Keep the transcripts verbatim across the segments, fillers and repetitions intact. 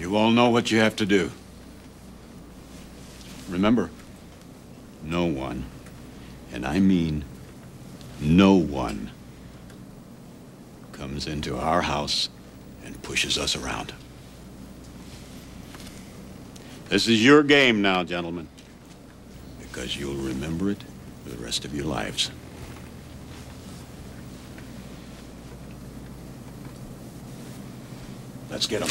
You all know what you have to do. Remember, no one, and I mean no one, comes into our house and pushes us around. This is your game now, gentlemen, because you'll remember it for the rest of your lives. Let's get them.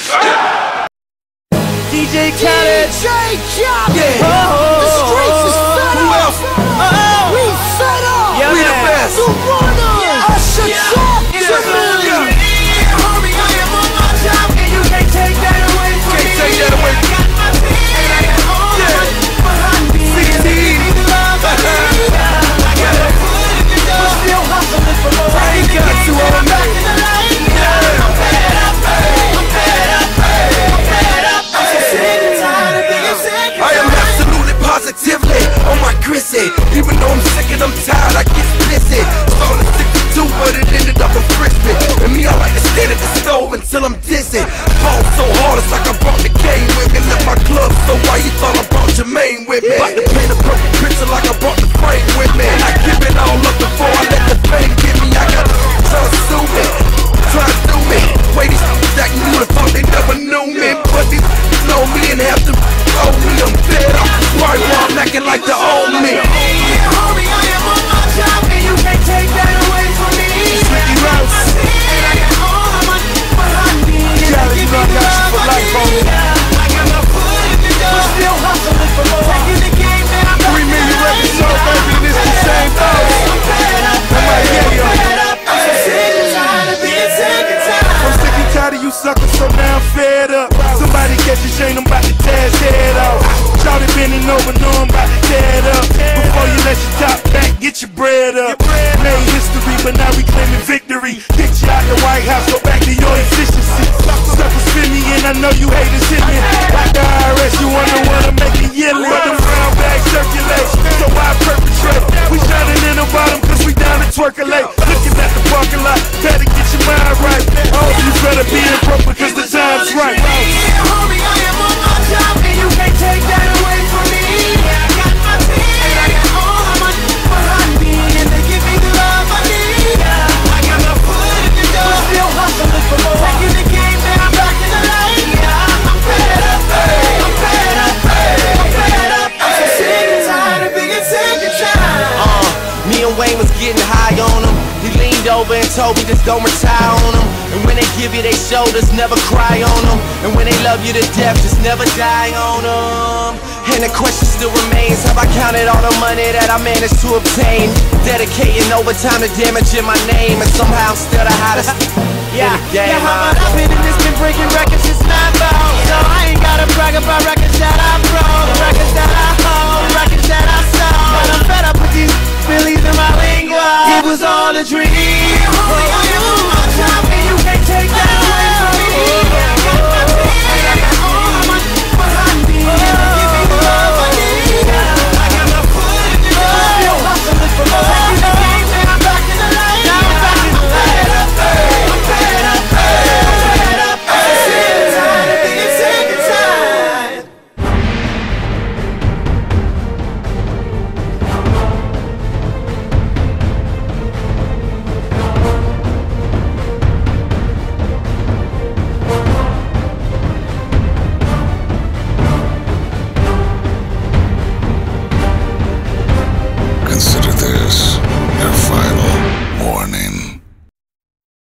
D J Khaled, D J Khaled, yeah. Oh, the streets is set who up. else? Oh. We set up. Yeah, we man. the best. The runners. Yeah. Usher Yeah. Talk Yeah. to me. Yeah. Homie, I am on my job, and you can't take that away from Can't me. take that away. I got my team, and I got all the Yeah. money behind me. sixteen. Give me the love I need. I got a foot in the door. We're still hustling for more. I ain't got to I'm own back in the lane. I'm fed up, I'm fed up, I'm fed up. I'm so sick and tired of being sick. I am absolutely positively on my gristy. Even though I'm sick and I'm tired, I get pissy. Started sixty-two, but it ended up a frisbee. And me, I like to stand at the stove until I'm dizzy. Fall so hard, it's like I brought the game with me. Left my club, so why you thought I brought Jermaine with me? About to paint a perfect picture like I brought the frame with me. I give it all up before I let the fame get me. I got try to sue me, try to do me. Wait, these that you would've thought they never knew me, but these know me and have to owe me. I'm fed up, why I'm acting like the old me. Homie, I am on my job, and you can't take that away from me. Ricky Rouse. And I got all the money behind me. Khaled, you know I got you for life, homie. I got my foot in the door. We're still hustling for more. Taking the game, man, I'm Three million records sold, baby, and it's the same thing. I'm fed up, I'm like, yeah, yo. I'm fed up. I'm so sick and tired of being sick and tired. I'm sick and tired of you suckers, so now I'm fed up. Somebody catch a Shane, I'm about to tear his head off. Shawty bending over, know I'm about to tear it up. Before you let your top back, get your bread up. Made history, but now we claiming victory. Picture out the White House, go back to your efficiency. Suckers spin me and I know you haters hit me. Like the I R S, you wonder what I'm making yearly. But them brown bags circulate, so I perpetrate. We shining in the bottom cause we down to twerkulate. Looking at the parking lot, better get your mind right. Oh, you better be in broke because the time's right. Homie, I am on my job, and you can't take that away from me. I got my team, and I got all the money behind me, and they give me the love I need. I got my foot in the door. We're still hustling for more. Taking the game, man, I'm back in the lane. I'm fed up, I'm fed up, I'm fed up. I'm so sick and tired of being sick and tired. Uh, me and Wayne was getting high on him. He leaned over and told me just don't retire on him. And when they give you their shoulders, never cry on them. And when they love you to death, just never die on them. And the question still remains, have I counted all the money that I managed to obtain? Dedicating overtime to damaging my name, and somehow I'm still the hottest Yeah, in the game. yeah, how huh? about I've been in this, been breaking records since nine ball. So I ain't gotta brag about records that I broke, the records that I hold, the records that I sold. But I'm fed up with these Billies in my lingua. It was all a dream. Homie, I